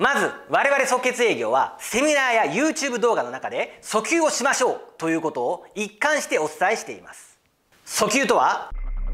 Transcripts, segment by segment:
まず我々即決営業はセミナーや YouTube 動画の中で訴求をしましょうということを一貫してお伝えしています。訴求とは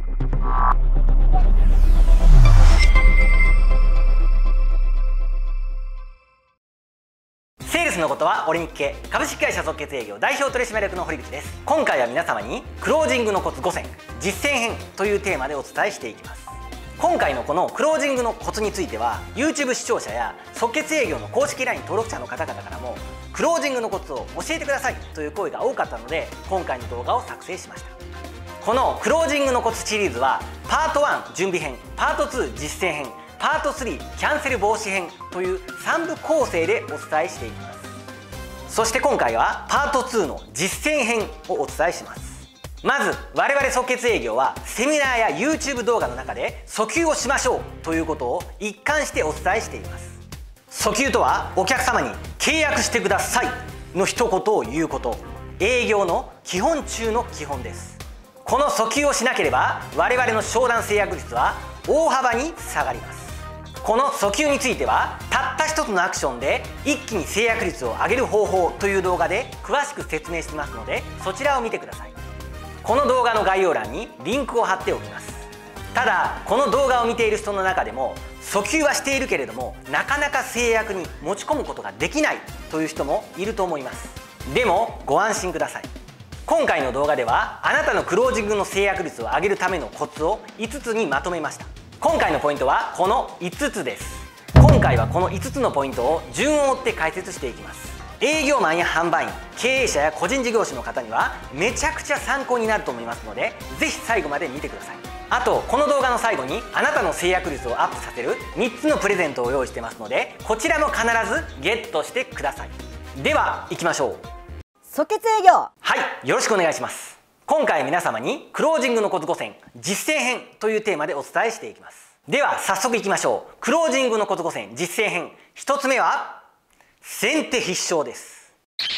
セールスのことは俺に聞け。株式会社即決営業代表取締役の堀口です。今回は皆様にクロージングのコツ5選実践編というテーマでお伝えしていきます。今回のこのクロージングのコツについては YouTube 視聴者や即決営業の公式 LINE 登録者の方々からもクロージングのコツを教えてくださいという声が多かったので今回の動画を作成しました。このクロージングのコツシリーズはパート1準備編、パート2実践編、パート3キャンセル防止編という3部構成でお伝えしていきます。そして今回はパート2の実践編をお伝えします。まず我々即決営業はセミナーや YouTube 動画の中で訴求をしましょうということを一貫してお伝えしています。訴求とはお客様に契約してくださいの一言を言うこと、営業の基本中の基本です。この訴求をしなければ我々の商談制約率は大幅に下がります。この訴求についてはたった一つのアクションで一気に制約率を上げる方法という動画で詳しく説明していますのでそちらを見てください。この動画の概要欄にリンクを貼っておきます。ただこの動画を見ている人の中でも訴求はしているけれどもなかなか制約に持ち込むことができないという人もいると思います。でもご安心ください。今回の動画ではあなたのクロージングの制約率を上げるためのコツを5つにまとめました。今回のポイントはこの5つです。今回はこの5つのポイントを順を追って解説していきます。営業マンや販売員、経営者や個人事業主の方にはめちゃくちゃ参考になると思いますのでぜひ最後まで見てください。あとこの動画の最後にあなたの制約率をアップさせる3つのプレゼントを用意してますのでこちらも必ずゲットしてください。では行きましょう。 即決営業、 はい、よろしくお願いします。今回皆様にクロージングのコツ5選実践編というテーマでお伝えしていきます。では早速いきましょう。クロージングのコツ5選実践編1つ目は先手必勝です。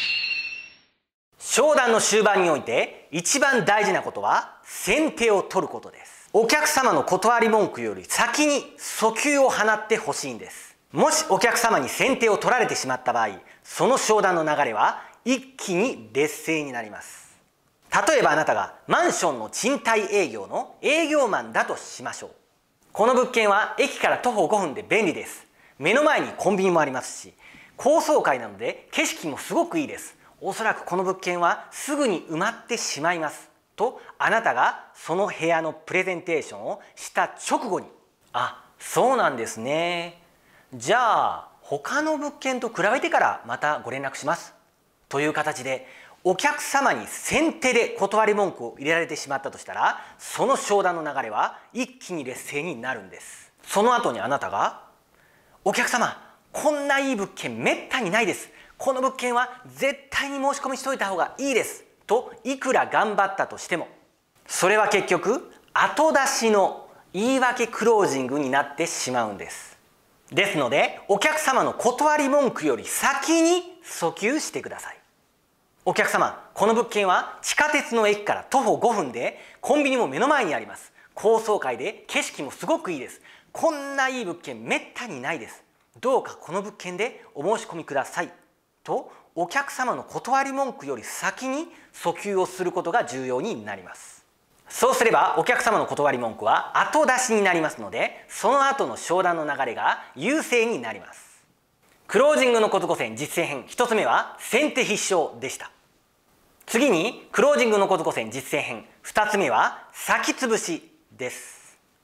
商談の終盤において一番大事なことは先手を取ることです。お客様の断り文句より先に訴求を放ってほしいんです。もしお客様に先手を取られてしまった場合その商談の流れは一気に劣勢になります。例えばあなたがマンションの賃貸営業の営業マンだとしましょう。この物件は駅から徒歩5分で便利です。目の前にコンビニもありますし高層階なので景色もすごくいいです。おそらくこの物件はすぐに埋まってしまいますとあなたがその部屋のプレゼンテーションをした直後にあ、そうなんですね。じゃあ他の物件と比べてからまたご連絡しますという形でお客様に先手で断り文句を入れられてしまったとしたらその商談の流れは一気に劣勢になるんです。その後にあなたがお客様こんないい物件めったにないです。この物件は絶対に申し込みしといた方がいいですといくら頑張ったとしてもそれは結局後出しの言い訳クロージングになってしまうんです。ですのでお客様の断り文句より先に訴求してください。お客様この物件は地下鉄の駅から徒歩5分でコンビニも目の前にあります。高層階で景色もすごくいいです。こんないい物件めったにないです。どうかこの物件でお申し込みくださいとお客様の断り文句より先に訴求をすることが重要になります。そうすればお客様の断り文句は後出しになりますのでその後の商談の流れが優勢になります。クロージングのコツ5選実践編1つ目は先手必勝でした。次にクロージングのコツ5選実践編2つ目は先潰しです。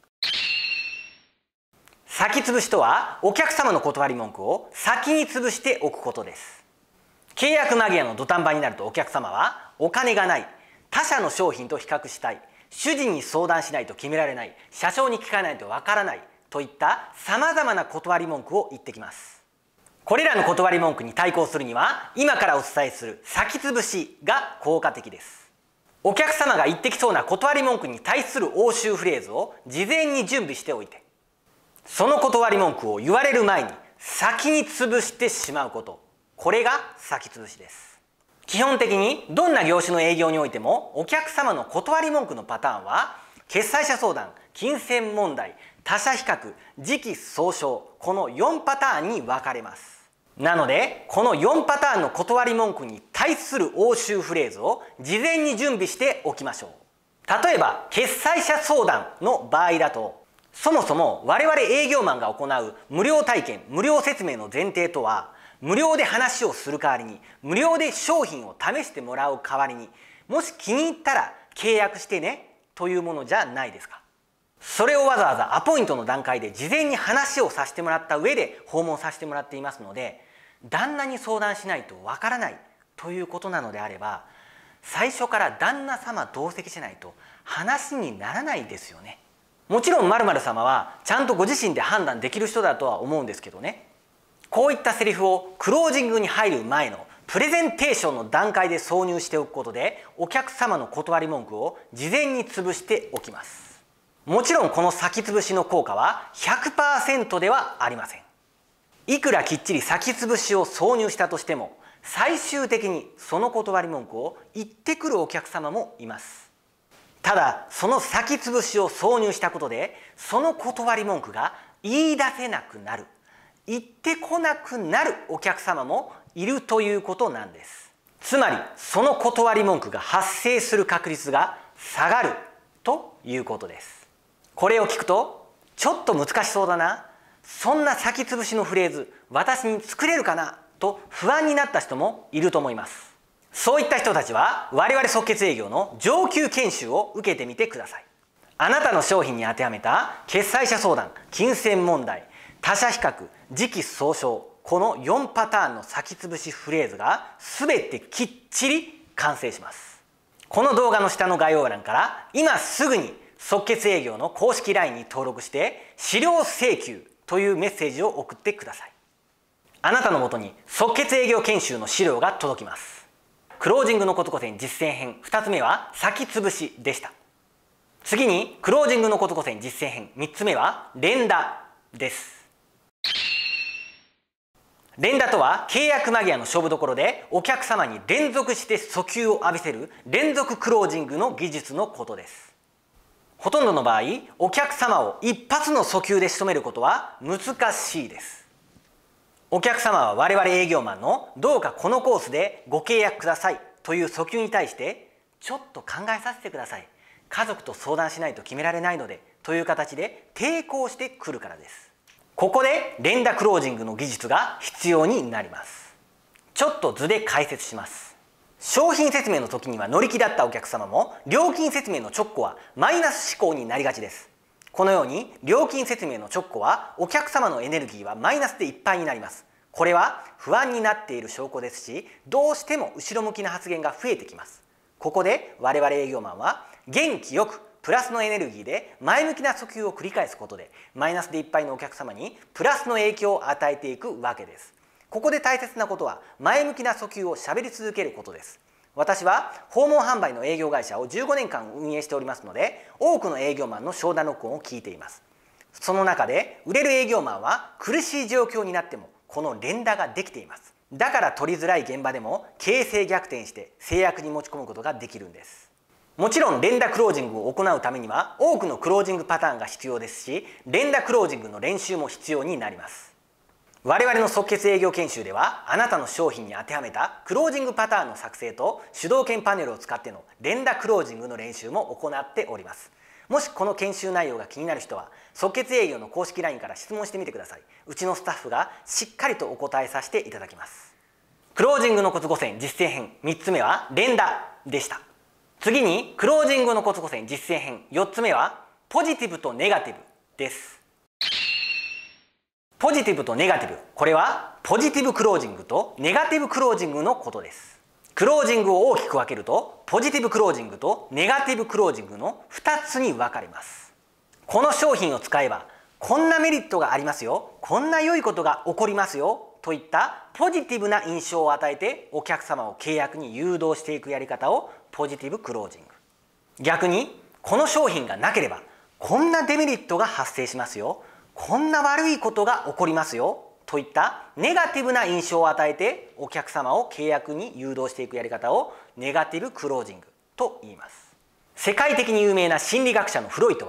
先潰しとはお客様の断り文句を先に潰しておくことです。契約間際の土壇場になるとお客様はお金がない、他社の商品と比較したい、主人に相談しないと決められない、社長に聞かないとわからないといったさまざまな断り文句を言ってきます。これらの断り文句に対抗するには今からお伝えする先潰しが効果的です。お客様が言ってきそうな断り文句に対する応酬フレーズを事前に準備しておいてその断り文句を言われる前に先に潰してしまうこと、これが先潰しです。基本的にどんな業種の営業においてもお客様の断り文句のパターンは決済者相談、金銭問題、 他者比較、時期尚早、この4パターンに分かれます。なのでこの4パターンの断り文句に対する応酬フレーズを事前に準備しておきましょう。例えば決済者相談の場合だと、そもそも我々営業マンが行う無料体験、無料説明の前提とは、無料で話をする代わりに無料で商品を試してもらう代わりに、もし気に入ったら契約してねというものじゃないですか。それをわざわざアポイントの段階で事前に話をさせてもらった上で訪問させてもらっていますので、旦那に相談しないとわからないということなのであれば、最初から旦那様同席しないと話にならないですよね。もちろん〇〇様はちゃんとご自身で判断できる人だとは思うんですけどね。こういったセリフをクロージングに入る前のプレゼンテーションの段階で挿入しておくことで、お客様の断り文句を事前に潰しておきます。もちろんこの先潰しの効果は 100% ではありません。いくらきっちり先潰しを挿入したとしても、最終的にその断り文句を言ってくるお客様もいます。ただその先潰しを挿入したことで、その断り文句が言い出せなくなる、言ってこなくなるお客様もいるということなんです。つまりその断り文句が発生する確率が下がるということです。これを聞くとちょっと難しそうだな、そんな先潰しのフレーズ私に作れるかなと不安になった人もいると思います。そういった人たちは我々即決営業の上級研修を受けてみてください。あなたの商品に当てはめた決済者相談、金銭問題、他者比較、時期尚早、この4パターンの先潰しフレーズが全てきっちり完成します。この動画の下の概要欄から今すぐに即決営業の公式 LINE に登録して資料請求というメッセージを送ってください。あなたのもとに即決営業研修の資料が届きます。クロージングのことこせん実践編2つ目は先潰しでした。次にクロージングのことこせん実践編3つ目は連打です。連打とは契約間際の勝負どころでお客様に連続して訴求を浴びせる連続クロージングの技術のことです。ほとんどの場合、お客様を一発の訴求で仕留めることは難しいです。お客様は我々営業マンのどうかこのコースでご契約くださいという訴求に対してちょっと考えさせてください、家族と相談しないと決められないのでという形で抵抗してくるからです。ここで連打クロージングの技術が必要になります。ちょっと図で解説します。商品説明の時には乗り気だったお客様も料金説明の直後はマイナス思考になりがちです。このように料金説明の直後はお客様のエネルギーはマイナスでいっぱいになります。これは不安になっている証拠ですし、どうしても後ろ向きな発言が増えてきます。ここで我々営業マンは元気よくプラスのエネルギーで前向きな訴求を繰り返すことでマイナスでいっぱいのお客様にプラスの影響を与えていくわけです。ここで大切なことは前向きな訴求をしゃべり続けることです。私は訪問販売の営業会社を15年間運営しておりますので、多くの営業マンの商談録音を聞いています。その中で売れる営業マンは苦しい状況になってもこの連打ができています。だから取りづらい現場でも形勢逆転して制約に持ち込むことができるんです。もちろん連打クロージングを行うためには多くのクロージングパターンが必要ですし、連打クロージングの練習も必要になります。我々の即決営業研修ではあなたの商品に当てはめたクロージングパターンの作成と主導権パネルを使っての連打クロージングの練習も行っております。もしこの研修内容が気になる人は即決営業の公式 LINE から質問してみてください。うちのスタッフがしっかりとお答えさせていただきます。クロージングのコツ5選実践編3つ目は連打でした。次にクロージングのコツ5選実践編4つ目はポジティブとネガティブです。ポジティブとネガティブ、これはポジティブクロージングとネガティブクロージングのことです。クロージングを大きく分けるとポジティブクロージングとネガティブクロージングの2つに分かれます。この商品を使えばこんなメリットがありますよ、こんな良いことが起こりますよといったポジティブな印象を与えてお客様を契約に誘導していくやり方をポジティブクロージング。逆にこの商品がなければこんなデメリットが発生しますよ、こんな悪いことが起こりますよといったネガティブな印象を与えてお客様を契約に誘導していくやり方をネガティブクロージングと言います。世界的に有名な心理学者のフロイトは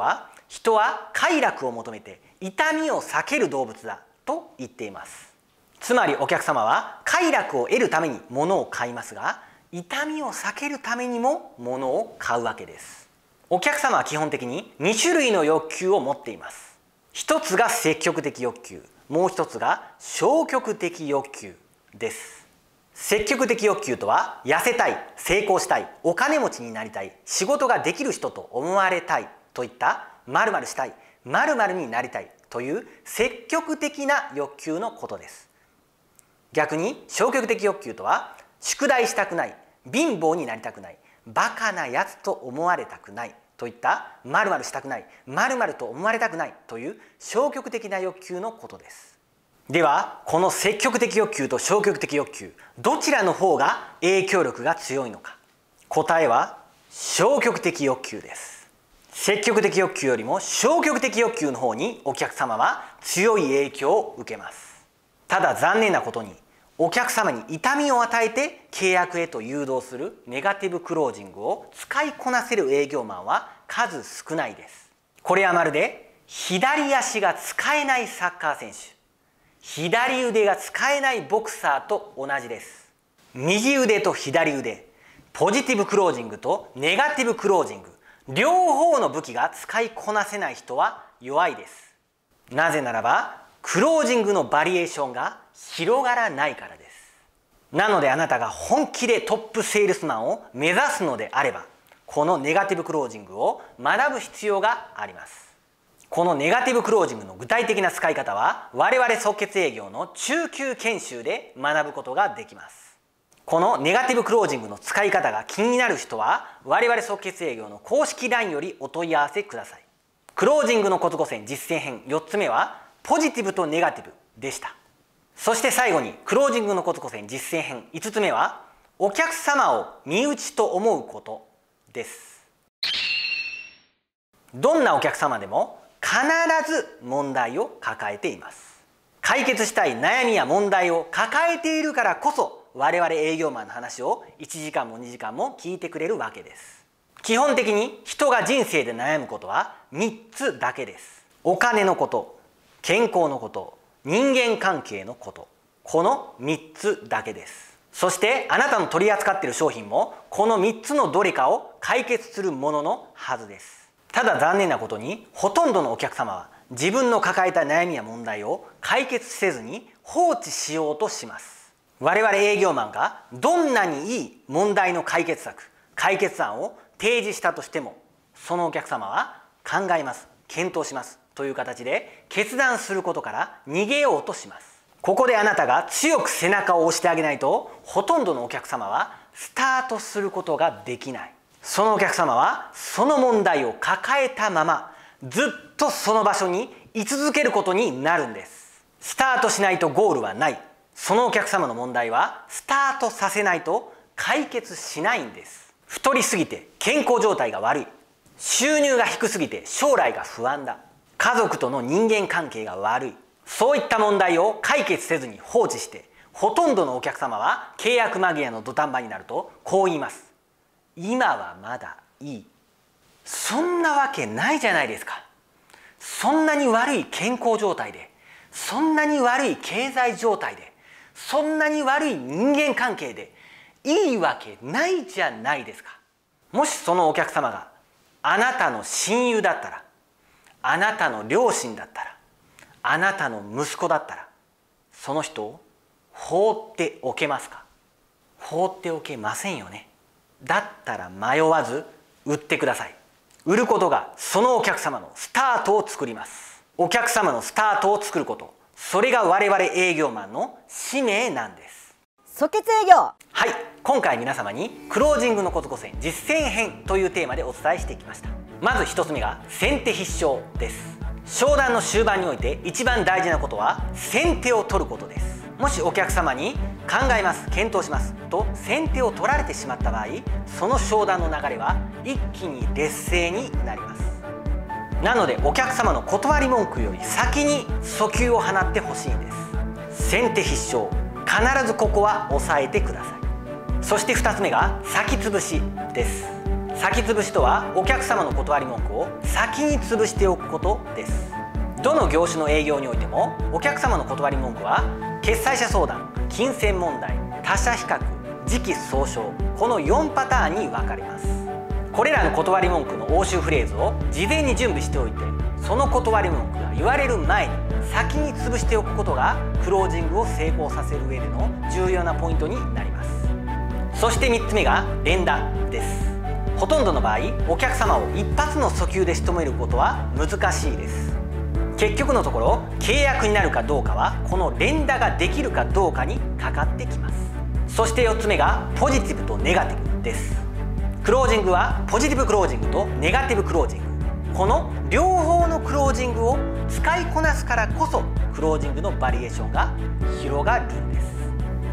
人は快楽を求めて痛みを避ける動物だと言っています。つまりお客様は快楽を得るために物を買いますが、痛みを避けるためにも物を買うわけです。お客様は基本的に2種類の欲求を持っています。一つが積極的欲求、もう一つが消極的欲求です。積極的欲求とは、痩せたい、成功したい、お金持ちになりたい、仕事ができる人と思われたいといった〇〇したい、〇〇になりたいという積極的な欲求のことです。逆に消極的欲求とは、宿題したくない、貧乏になりたくない、バカなやつと思われたくないといった〇〇したくない、〇〇と思われたくないという消極的な欲求のことです。ではこの積極的欲求と消極的欲求、どちらの方が影響力が強いのか。答えは消極的欲求です。積極的欲求よりも消極的欲求の方にお客様は強い影響を受けます。ただ残念なことに、お客様に痛みを与えて契約へと誘導するネガティブクロージングを使いこなせる営業マンは数少ないです。これはまるで左足が使えないサッカー選手、左腕が使えないボクサーと同じです。右腕と左腕、ポジティブクロージングとネガティブクロージング、両方の武器が使いこなせない人は弱いです。なぜならばクロージングのバリエーションが広がらないからです。なのであなたが本気でトップセールスマンを目指すのであれば、このネガティブクロージングを学ぶ必要があります。このネガティブクロージングの具体的な使い方は、我々即決営業の中級研修で学ぶことができます。このネガティブクロージングの使い方が気になる人は、我々即決営業の公式 LINE よりお問い合わせください。クロージングのコツ5選実践編4つ目はポジティブとネガティブでした。そして最後にクロージングのコツ5選実践編5つ目はお客様を身内と思うことです。どんなお客様でも必ず問題を抱えています。解決したい悩みや問題を抱えているからこそ、我々営業マンの話を1時間も2時間も聞いてくれるわけです。基本的に人が人生で悩むことは3つだけです。お金のこと、健康のこと、人間関係のこと、この3つだけです。そしてあなたの取り扱っている商品もこの3つのどれかを解決するもののはずです。ただ残念なことに、ほとんどのお客様は自分の抱えた悩みや問題を解決せずに放置しようとします。我々営業マンがどんなにいい問題の解決策、解決案を提示したとしても、そのお客様は考えます、検討しますという形で決断することから逃げようとします。ここであなたが強く背中を押してあげないと、ほとんどのお客様はスタートすることができない。そのお客様はその問題を抱えたままずっとその場所に居続けることになるんです。スタートしないとゴールはない。そのお客様の問題はスタートさせないと解決しないんです。太りすぎて健康状態が悪い、収入が低すぎて将来が不安だ、家族との人間関係が悪い、そういった問題を解決せずに放置して、ほとんどのお客様は契約間際の土壇場になるとこう言います。今はまだいい。そんなわけないじゃないですか。そんなに悪い健康状態で、そんなに悪い経済状態で、そんなに悪い人間関係でいいわけないじゃないですか。もしそのお客様があなたの親友だったら、あなたの両親だったら、あなたの息子だったら、その人を放っておけますか？放っておけませんよね。だったら迷わず売ってください。売ることがそのお客様のスタートを作ります。お客様のスタートを作ること、それが我々営業マンの使命なんです。 即決営業。 はい、今回皆様にクロージングのコツ5選実践編というテーマでお伝えしてきました。まず1つ目が先手必勝です。商談の終盤において一番大事なことは先手を取ることです。もしお客様に考えます、検討しますと先手を取られてしまった場合、その商談の流れは一気に劣勢になります。なのでお客様の断り文句より先に訴求を放ってほしいんです。先手必勝、必ずここは押さえてください。そして2つ目が先潰しです。 先潰しとはお客様の断り文句を先に潰しておくことです。どの業種の営業においてもお客様の断り文句は決裁者相談、金銭問題、他社比較、時期尚早、この4パターンに分かれます。これらの断り文句の応酬フレーズを事前に準備しておいて、その断り文句が言われる前に先に潰しておくことがクロージングを成功させる上での重要なポイントになります。そして3つ目が連打です。ほとんどの場合お客様を一発の訴求で仕留めることは難しいです。結局のところ契約になるかどうかはこの連打ができるかどうかにかかってきます。そして4つ目がポジティブとネガティブです。クロージングはポジティブクロージングとネガティブクロージング、この両方のクロージングを使いこなすからこそクロージングのバリエーションが広がるんです。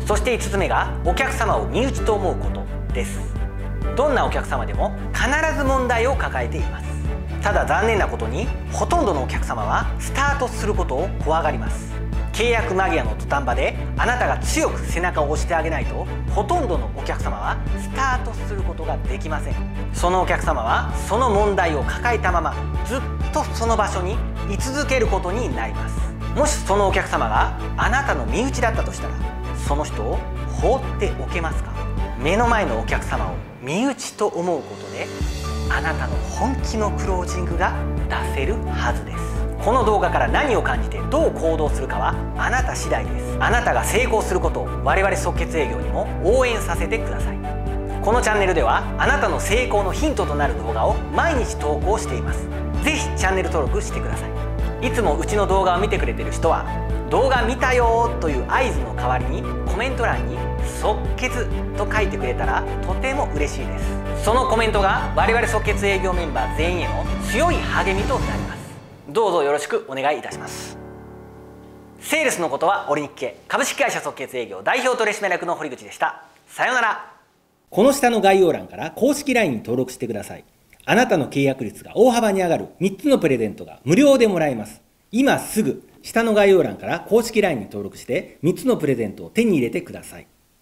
そして5つ目がお客様を身内と思うことです。どんなお客様でも必ず問題を抱えています。ただ残念なことにほとんどのお客様はスタートすることを怖がります。契約間際の土壇場であなたが強く背中を押してあげないとほとんどのお客様はスタートすることができません。そのお客様はその問題を抱えたままずっとその場所に居続けることになります。もしそのお客様があなたの身内だったとしたらその人を放っておけますか？目の前のお客様を身内と思うことであなたの本気のクロージングが出せるはずです。この動画から何を感じてどう行動するかはあなた次第です。あなたが成功することを我々即決営業にも応援させてください。このチャンネルではあなたの成功のヒントとなる動画を毎日投稿しています。ぜひチャンネル登録してください。いつもうちの動画を見てくれている人は動画見たよという合図の代わりにコメント欄に即決と書いてくれたらとても嬉しいです。そのコメントが我々即決営業メンバー全員への強い励みとなります。どうぞよろしくお願いいたします。セールスのことは俺に聞け、株式会社即決営業代表取締役の堀口でした。さようなら。この下の概要欄から公式 LINE に登録してください。あなたの契約率が大幅に上がる3つのプレゼントが無料でもらえます。今すぐ下の概要欄から公式 LINE に登録して3つのプレゼントを手に入れてください。